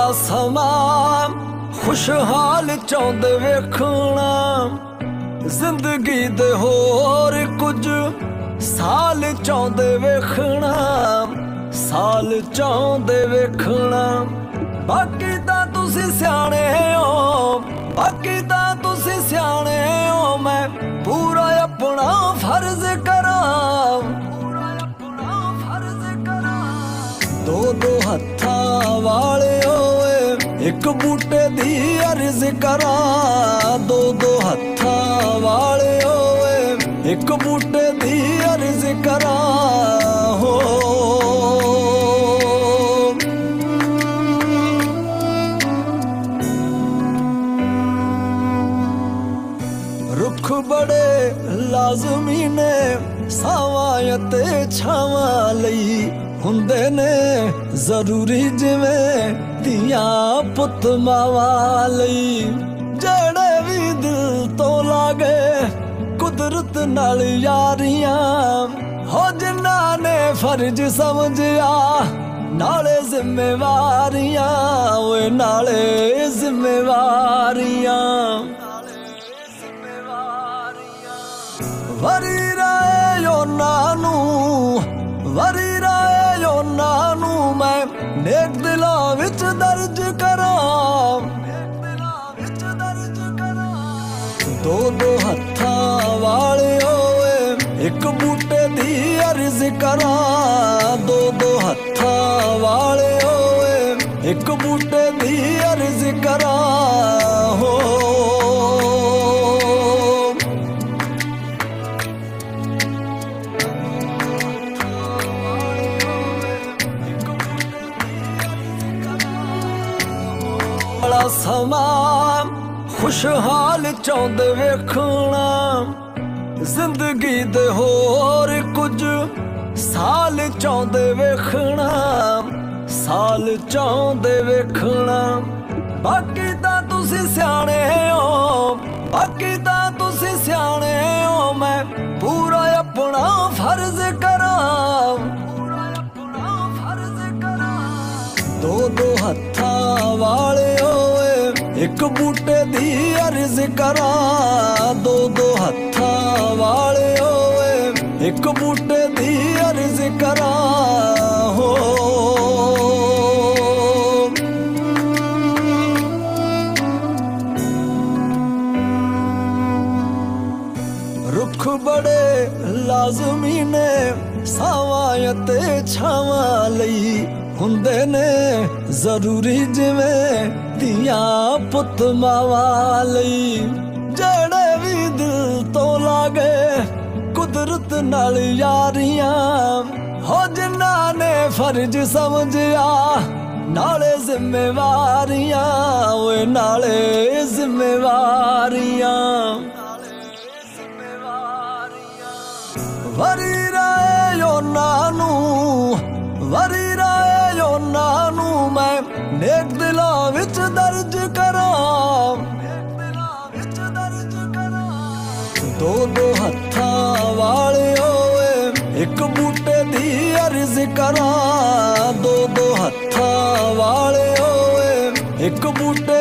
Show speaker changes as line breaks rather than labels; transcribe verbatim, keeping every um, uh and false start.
बड़ा समा खुशहाल चाहुंदे वेखना, जिंदगी दे होर कुछ साल चाहुंदे वेखना, साल चाहुंदे वेखना। बाकी तां तुसीं स्याणे हो, बाकी तां तुसीं स्याणे हो, मैं पूरा अपना फर्ज करां, पूरा अपना फर्ज करां। दो दो हत्थां वाले होए एक बूटे दी अर्ज करां, दो दो हत्थां वाले होए एक बूटे दी अर्ज करां हो। रुख बड़े लाजमी ने सावां ते छावां लई हुंदे ने जरूरी, जिवें धीआं पुत मावां लई। जेड़े भी दिल तो लागे कुदरत नाल यारियां हो, जिन्हां ने फर्ज समझिया नाले जिम्मेवारियां, ओए नाले जिम्मेवारियां। वरी राए उन्हां नूं, वरी राए उन्हां नूं मैं नेक दिलां विच दर्ज करां, दो दो हत्थां वाले होए एक बूटे दी अर्ज करां, दो दो हत्थां वाले होए एक बूटे दी अर्ज करां हो। बड़ा समा खुशहाल चाहुंदे वेखना, जिंदगी दे होर कुछ साल चाहुंदे वेखना, साल चाहुंदे वेखना। बाकी तां तुसीं स्याणे हो, बाकी तां तुसीं स्याणे हो, मैं पूरा अपना फर्ज करां, पूरा अपना फर्ज करां। दो दो हत्थां वाले होए एक बूटे दी अर्ज करां, दो दो हत्थां वाले होए एक बूटे दी अर्ज करां हो। रुख बड़े लाजमी ने सावां ते छावां लई हुंदे ने जरूरी, जिवें धीआं पुत मावां लई। जेड़े भी दिल तो लागे कुदरत नाल यारियां हो, जिन्हां ने फर्ज समझिया नाले जिम्मेवारियां, ओए नाले जिम्मेवारियां। वरी राए उन्हां नूं, वरी राए उन्हां नूं मैं नेक दिलां विच दर्ज करां, दो दो हत्थां वाले होए एक बूटे दी अर्ज करां, दो दो हत्थां वाले होए एक बूटे